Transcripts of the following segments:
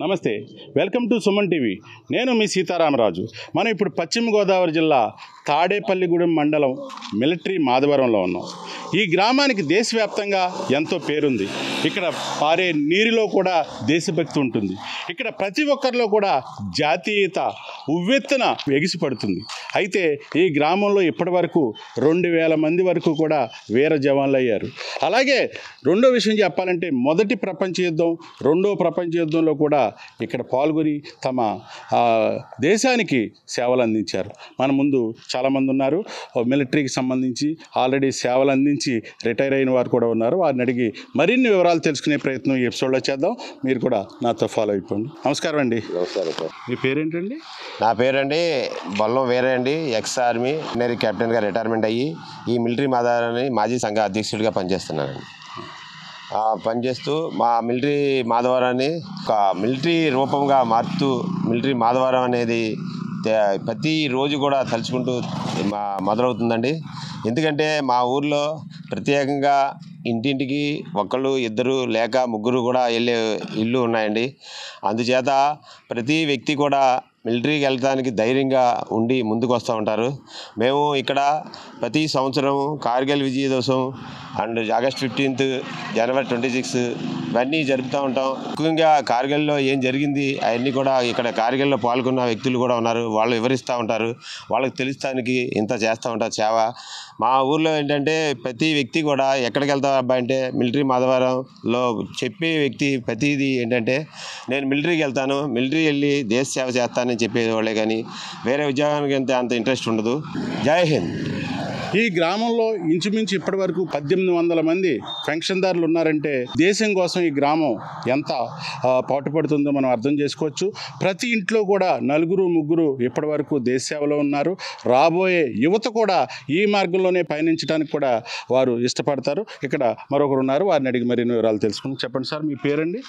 నమస్తే, welcome to Suman TV. నేను మీ సీతారామరాజు. మనం ఇప్పుడు పశ్చిమ గోదావరి జిల్లా తాడేపల్లిగూడెం మండలం మిలిటరీ మాధవరంలో ఉన్నాం. ఈ గ్రామానికి దేశవ్యాప్తంగా ఎంతో పేరుంది. ఇక్కడ పారే నీరులో కూడా దేశభక్తి ఉంటుంది. ఇక్కడ ప్రతి ఒక్కరిలో కూడా జాతీయత ఉవ్వెత్తున ఎగిసిపడుతుంది. అయితే ఈ గ్రామంలో ఇప్పటి వరకు 2000 మంది వరకు కూడా వీర జవాన్లు అయ్యారు. అలాగే రెండో విషయం చెప్పాలంటే మొదటి ప్రపంచ యుద్ధం, రెండో ప్రపంచ యుద్ధంలో కూడా ఇక్కడ పాల్గొని తమ దేశానికి సేవలు అందించారు. మన ముందు చాలామంది ఉన్నారు. మిలిటరీకి సంబంధించి ఆల్రెడీ సేవలు అందించి రిటైర్ అయిన వారు కూడా ఉన్నారు. వారిని అడిగి మరిన్ని వివరాలు తెలుసుకునే ప్రయత్నం ఈ ఎపిసోడ్లో చేద్దాం. మీరు కూడా నాతో ఫాలో అయిపోండి. నమస్కారం అండి. నమస్కారం సార్. మీ పేరేంటండి? నా పేరండి బొల్లం వేరే అండి. ఎక్స్ ఆర్మీ నేరీ కెప్టెన్గా రిటైర్మెంట్ అయ్యి ఈ మిలిటరీ మాధవరాన్ని మాజీ సంఘ అధ్యక్షుడిగా పనిచేస్తున్నానండి. పనిచేస్తూ మా మిలిటరీ మాధవరాన్ని ఒక మిలిటరీ రూపంగా మారుతూ మిలిటరీ మాధవరం అనేది ప్రతిరోజు కూడా తలుచుకుంటూ మొదలవుతుందండి. ఎందుకంటే మా ఊర్లో ప్రత్యేకంగా ఇంటింటికి ఒకళ్ళు ఇద్దరు లేక ముగ్గురు కూడా వెళ్ళే ఇల్లు ఉన్నాయండి. అందుచేత ప్రతి వ్యక్తి కూడా మిలిటరీకి వెళ్ళడానికి ధైర్యంగా ఉండి ముందుకు వస్తూ ఉంటారు. మేము ఇక్కడ ప్రతి సంవత్సరం Kargil Vijaya Divasam and August 15th, జనవరి 26 ఇవన్నీ జరుపుతూ ఉంటాం. ముఖ్యంగా కార్గిల్లో ఏం జరిగింది అవన్నీ కూడా ఇక్కడ కార్గిల్లో పాల్గొన్న వ్యక్తులు కూడా ఉన్నారు. వాళ్ళు వివరిస్తూ ఉంటారు. వాళ్ళకి తెలుస్తానికి ఇంత చేస్తూ ఉంటారు సేవ. మా ఊర్లో ఏంటంటే ప్రతి వ్యక్తి కూడా ఎక్కడికి వెళ్తావు అబ్బాయి అంటే మిలిటరీ మాధవరంలో చెప్పే వ్యక్తి ప్రతిదీ ఏంటంటే నేను మిలిటరీకి వెళ్తాను, మిలిటరీ వెళ్ళి దేశ సేవ చేస్తానని చెప్పేవాళ్ళే కానీ వేరే ఉద్యోగానికి అంత ఇంట్రెస్ట్ ఉండదు. జై హింద్. ఈ గ్రామంలో ఇంచుమించు ఇప్పటి వరకు 1800 మంది పెన్షన్దారులు ఉన్నారంటే దేశం కోసం ఈ గ్రామం ఎంత పాటుపడుతుందో మనం అర్థం చేసుకోవచ్చు. ప్రతి ఇంట్లో కూడా 4-3 ఇప్పటి వరకు దేశ సేవలో ఉన్నారు. రాబోయే యువత కూడా ఈ మార్గంలోనే పయనించడానికి కూడా వారు ఇష్టపడతారు. ఇక్కడ మరొకరు ఉన్నారు, వారిని అడిగి మరిన్ని వివరాలు తెలుసుకుందాం. చెప్పండి సార్, మీ పేరండి?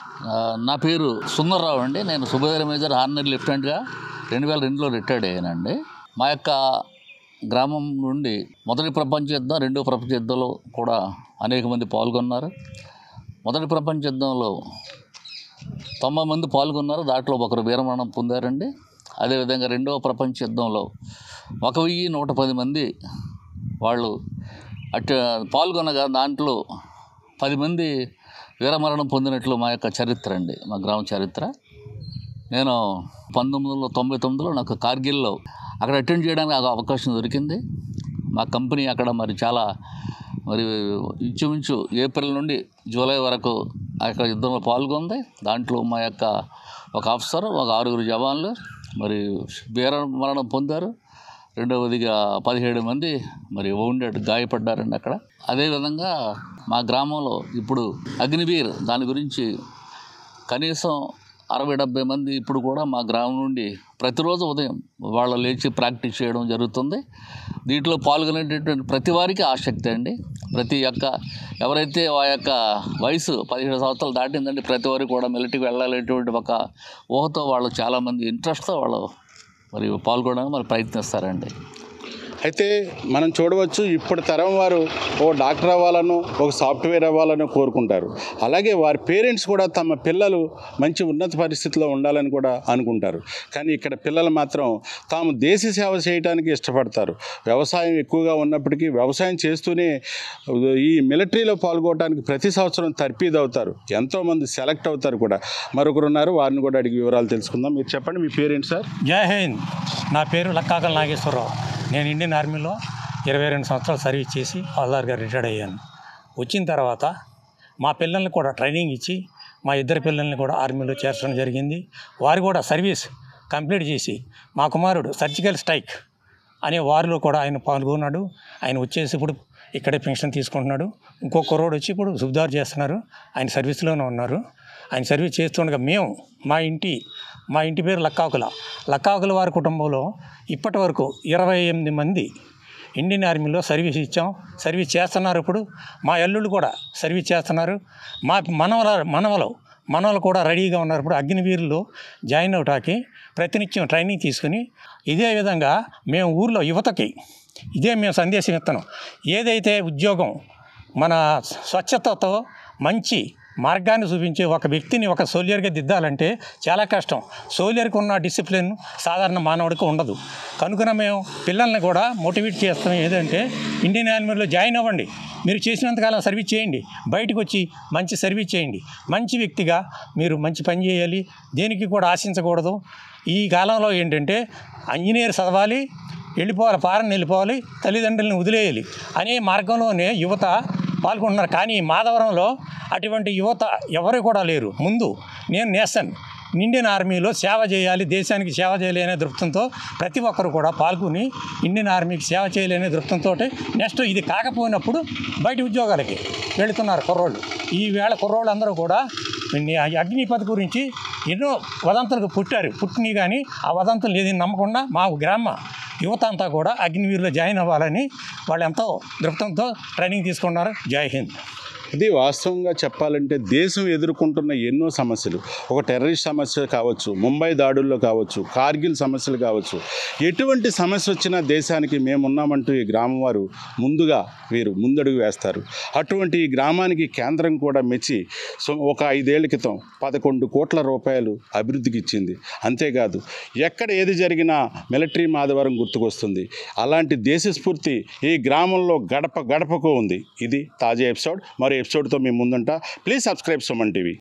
నా పేరు సుందర్రావు అండి. నేను సుబేదర్ మేజర్ ఆర్డినరీ లెఫ్టినెంట్గా 2002లో రిటైర్డ్ అయ్యానండి. మా యొక్క గ్రామం నుండి మొదటి ప్రపంచ యుద్ధం, రెండో ప్రపంచ యుద్ధంలో కూడా అనేక మంది పాల్గొన్నారు. మొదటి ప్రపంచ యుద్ధంలో 90 మంది పాల్గొన్నారు. దాంట్లో ఒకరు వీరమరణం పొందారండి. అదేవిధంగా రెండవ ప్రపంచ యుద్ధంలో 1110 మంది వాళ్ళు పాల్గొనగా దాంట్లో 10 మంది వీరమరణం పొందినట్లు మా యొక్క చరిత్ర అండి, మా గ్రామ చరిత్ర. నేను 1999లో నాకు కార్గిల్లో అక్కడ అటెండ్ చేయడానికి నాకు అవకాశం దొరికింది. మా కంపెనీ అక్కడ చాలా ఇంచుమించు ఏప్రిల్ నుండి జూలై వరకు అక్కడ యుద్ధంలో పాల్గొంది. దాంట్లో మా యొక్క ఒక ఆఫీసర్, ఒక 6 జవాన్లు వీరమరణం పొందారు. రెండవదిగా 17 మంది వౌండెడ్ గాయపడ్డారండి అక్కడ. అదేవిధంగా మా గ్రామంలో ఇప్పుడు అగ్నివీర్ దాని గురించి కనీసం 60-70 మంది ఇప్పుడు కూడా మా గ్రామం నుండి ప్రతిరోజు ఉదయం వాళ్ళు లేచి ప్రాక్టీస్ చేయడం జరుగుతుంది. దీంట్లో పాల్గొనేటటువంటి ప్రతి వారికి ఆసక్తి అండి. ఎవరైతే ఆ యొక్క వయసు 17 సంవత్సరాలు దాటిందండి ప్రతి వారికి కూడా మిలిటరీకి వెళ్ళాలనేటువంటి ఒక ఊహతో వాళ్ళు చాలామంది ఇంట్రెస్ట్తో వాళ్ళు పాల్గొనడానికి ప్రయత్నిస్తారండి. అయితే మనం చూడవచ్చు, ఇప్పుడు తరం వారు ఒక డాక్టర్ అవ్వాలనో ఒక సాఫ్ట్వేర్ అవ్వాలనో కోరుకుంటారు. అలాగే వారి పేరెంట్స్ కూడా తమ పిల్లలు మంచి ఉన్నత పరిస్థితిలో ఉండాలని కూడా అనుకుంటారు. కానీ ఇక్కడ పిల్లలు మాత్రం తాము దేశ సేవ చేయడానికి ఇష్టపడతారు. వ్యవసాయం ఎక్కువగా ఉన్నప్పటికీ వ్యవసాయం చేస్తూనే ఈ మిలిటరీలో పాల్గొనడానికి ప్రతి సంవత్సరం తర్ఫీదు అవుతారు. ఎంతోమంది సెలెక్ట్ అవుతారు కూడా. మరొకరు ఉన్నారు, వారిని కూడా అడిగి వివరాలు తెలుసుకుందాం. మీరు చెప్పండి, మీ పేరెంట్ సార్? జై హింద్. నా పేరు లక్కాకల నాగేశ్వరరావు. నేను ఇండియన్ ఆర్మీలో 22 సంవత్సరాలు సర్వీస్ చేసి హవల్దార్గా రిటైర్డ్ అయ్యాను. వచ్చిన తర్వాత మా పిల్లల్ని కూడా ట్రైనింగ్ ఇచ్చి మా 2 పిల్లల్ని కూడా ఆర్మీలో చేర్చడం జరిగింది. వారు కూడా సర్వీస్ కంప్లీట్ చేసి మా కుమారుడు సర్జికల్ స్ట్రైక్ అనే వారిలో కూడా ఆయన పాల్గొన్నాడు. ఆయన వచ్చేసి ఇప్పుడు ఇక్కడే పెన్షన్ తీసుకుంటున్నాడు. ఇంకో కుర్రోడు వచ్చి ఇప్పుడు సుబ్దార్ చేస్తున్నారు. ఆయన సర్వీస్లోనే ఉన్నారు. ఆయన సర్వీస్ చేస్తుండగా మేము మా ఇంటి పేరు లక్కాకుల వారి కుటుంబంలో ఇప్పటి వరకు 28 మంది ఇండియన్ ఆర్మీలో సర్వీస్ చేస్తున్నారు. ఇప్పుడు మా అల్లుళ్ళు కూడా సర్వీస్ చేస్తున్నారు. మా మనవలు కూడా రెడీగా ఉన్నారు. ఇప్పుడు అగ్నివీరులో జాయిన్ అవటానికి ప్రతినిత్యం ట్రైనింగ్ తీసుకుని ఇదే విధంగా మేము ఊర్లో యువతకి మేము సందేశం ఇస్తున్నాం. ఏదైతే ఉద్యోగం మన స్వచ్ఛతతో మంచి మార్గాన్ని చూపించే ఒక వ్యక్తిని ఒక సోల్జర్గా దిద్దాలంటే చాలా కష్టం. సోల్జర్కి ఉన్న డిసిప్లిన్ సాధారణ మానవుడికి ఉండదు. కనుక మేము పిల్లల్ని కూడా మోటివేట్ చేస్తాం. ఏదంటే ఇండియన్ ఆర్మీలో జాయిన్ అవ్వండి, మీరు చేసినంతకాలం సర్వీస్ చేయండి, బయటకు వచ్చి మంచి సర్వీస్ చేయండి, మంచి వ్యక్తిగా మీరు మంచి పని చేయాలి, దేనికి కూడా ఆశించకూడదు. ఈ కాలంలో ఏంటంటే ఇంజనీర్ చదవాలి, వెళ్ళిపోవాలి, ఫారెన్ వెళ్ళిపోవాలి, తల్లిదండ్రులను వదిలేయాలి అనే మార్గంలోనే యువత పాల్గొంటున్నారు. కానీ మాధవరంలో అటువంటి యువత ఎవరు కూడా లేరు. ముందు నేను నేస్తాను, ఇండియన్ ఆర్మీలో సేవ చేయాలి, దేశానికి సేవ చేయాలి అనే దృక్పథంతో ప్రతి ఒక్కరు కూడా పాల్గొని ఇండియన్ ఆర్మీకి సేవ చేయాలి అనే దృక్పథంతో నెక్స్ట్ ఇది కాకపోయినప్పుడు బయట ఉద్యోగాలకి వెళుతున్నారు కుర్రోళ్ళు. ఈవేళ కుర్రోళ్ళు అందరూ కూడా అగ్నిపథ్ గురించి ఎన్నో వదంతులకు పుట్టినవి కానీ ఆ వదంతులు ఏది నమ్మకుండా మా గ్రామ యువత అంతా కూడా అగ్నివీరులో జాయిన్ అవ్వాలని వాళ్ళు ఎంతో దృక్పథంతో ట్రైనింగ్ తీసుకున్నారు. జై హింద్. ఇది వాస్తవంగా చెప్పాలంటే దేశం ఎదుర్కొంటున్న ఎన్నో సమస్యలు, ఒక టెర్రరిస్ట్ సమస్య కావచ్చు, ముంబై దాడుల్లో కావచ్చు, కార్గిల్ సమస్యలు కావచ్చు, ఎటువంటి సమస్య వచ్చినా దేశానికి మేమున్నామంటూ ఈ గ్రామం వారు వీరు ముందడుగు వేస్తారు. అటువంటి ఈ గ్రామానికి కేంద్రం కూడా మెచ్చి ఒక 5 ఏళ్ల క్రితం 11 కోట్ల రూపాయలు అభివృద్ధికి ఇచ్చింది. అంతేకాదు ఎక్కడ ఏది జరిగినా మిలిటరీ మాధవరం గుర్తుకొస్తుంది. అలాంటి దేశస్ఫూర్తి ఈ గ్రామంలో గడప గడపకు ఉంది. ఇది తాజా ఎపిసోడ్. మరో ఎపిసోడ్తో మీ ముందుంటా. Please subscribe Suman TV.